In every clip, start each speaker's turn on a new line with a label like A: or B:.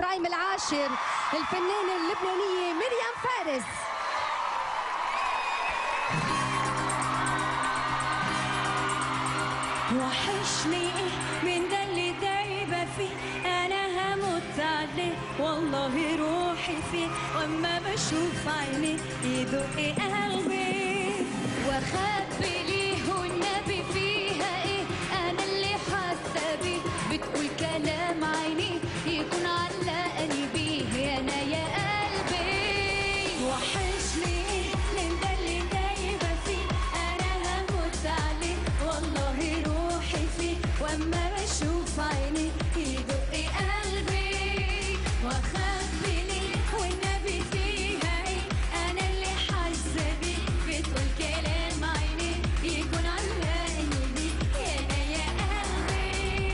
A: الزعيم العاشر الفنانة اللبنانية مريم فارس.
B: وحشني من ده اللي دايبة فيه، أنا هموت عليه والله روحي فيه، وأما بشوف عيني يدق قلبي
C: وأخبي ليه والنبي فيها إيه، أنا اللي حاسة بيه بتقول كلام عيني يكون علقني بيه أنا يا قلبي.
B: وحشني من ده اللي دايبة فيه، أنا هموت عليه والله روحي فيه، وأما بشوف عيني يدق قلبي وأخبي ليه والنبي فيها إيه، أنا اللي حاسة بيه بتقول كلام عيني يكون علقني بيه أنا يا قلبي.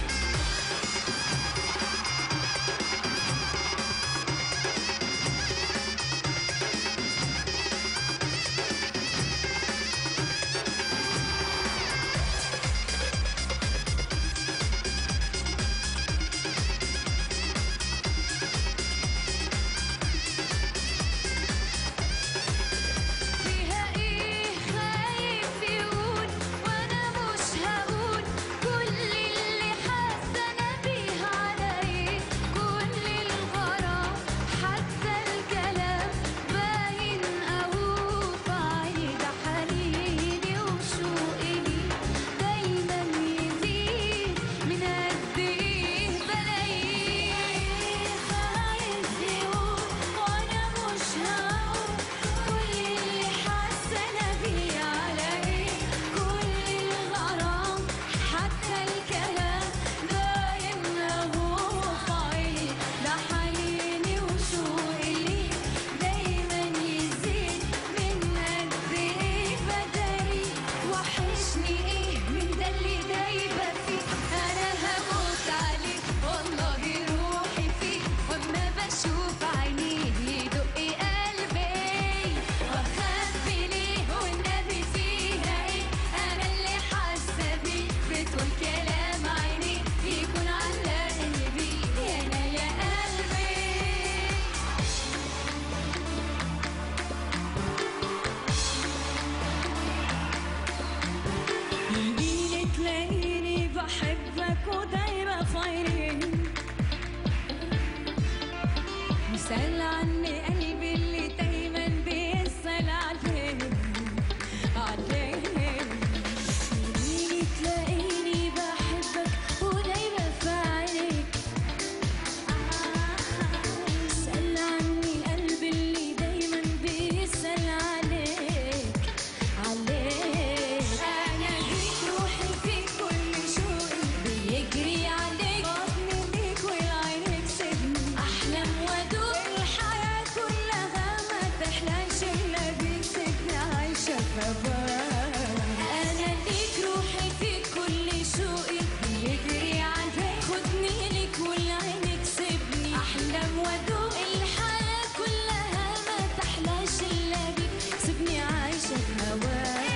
C: فيها إيه خايف يقول وأنا مش هقول كل اللي حاسة أنا بيه على إيه، كل الغرام حتى الكلام باين أهو في عيني، ده حنيني وشوقي ليه دايما يزيد من قد إيه بلاقيه.
B: خايف يقول وأنا مش هقول كل اللي حاسة أنا بيه على إيه، كل الغرام حتى الكلام باين أهو في عيني، ده حنيني وشوقي ليه دايما يزيد من قد إيه بداري. وحشني إيه من ده اللي دايبة فيه، أنا هموت عليه والله روحي فيه، وأما بشوف عينيه يدق قلبي وأخبي ليه والنبي فيها إيه، أنا اللي حاسة بيه بتقول كلام عيني يكون علقني بيه أنا يا قلبي. يجيلي تلاقيني بحبك ودايما في عيني، يسأل عني قلبي اللي دايما بيسأل عليك عليك. يجيلي تلاقيني بحبك ودايما في عينيك، يسأل عني قلبي اللي دايما بيسأل عليك عليك. أنا ليك روحي فيك كل شوقي بيجري عليك، بطني ليك والعينك سجن أحلم وأدوق الحياة كلها ما تحلاش إلا بيك سجن عايشة في هواك. أنا ليك روحي فيك كل شوقي بيجري عليك، خدني ليك والعينك سيبني أحلم وأدوق الحياة كلها ما تحلاش إلا بيك سيبني عايشة في هواك.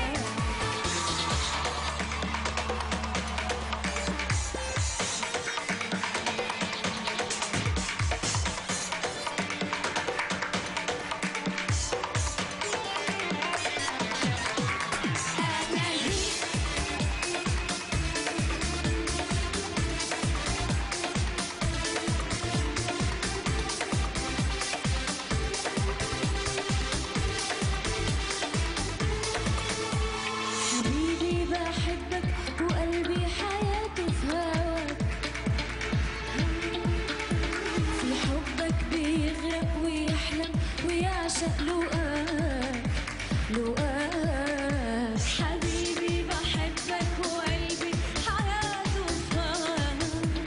B: أنا ليك حبيبي بحبك وقلبي حياتي في هواك، في حبك بيغرق ويحلم ويعشق لقاك لقاك. حبيبي بحبك وقلبي حياته في هواك،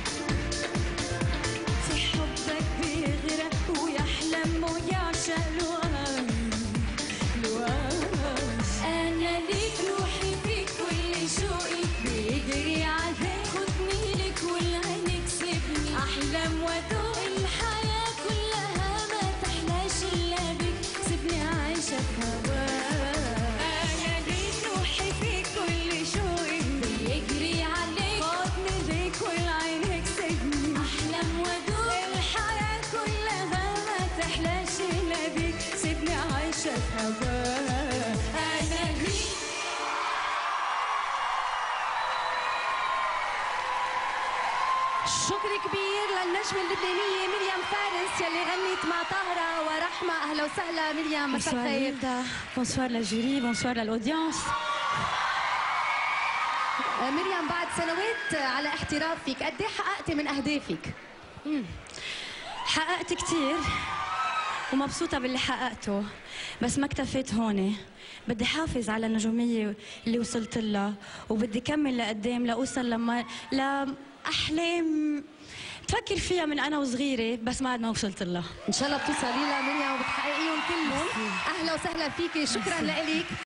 B: في حبك بيغرق ويحلم ويعشق لقاك لقاك. أنا ليك روحي فيك كل شوقي بيجري عليك، خدني ليك والعينك سيبني أحلم وأدوق الحياة كلها ما تحلاش إلا بيك سيبني عايشة في هواك. أنا ليك روحي فيك كل شوقي بيجري عليك، خدني ليك والعينك سيبني أحلم وأدوق شاف هواه أنا هيك.
A: شكر كبير للنجمة اللبنانية مريم فارس يلي غنت مع طاهرة ورحمة. أهلا وسهلا مريم، مساء الخير.
D: بونسوار للجوري، بونسوار للأودينس.
A: مريم، بعد سنوات على احترافك قد ايه حققتي من أهدافك؟
D: حققت كتير ومبسوطة باللي حققته، بس ما اكتفيت هون. بدي حافظ على النجومية اللي وصلت لها، وبدي كمل لقدام لأوصل لأحلام بفكر فيها من أنا وصغيرة، بس ما عاد ما وصلت لها.
A: إن شاء الله بتوصلي لها مريم وبتحققيهم كلهم. أهلا وسهلا فيكي، شكرا لك.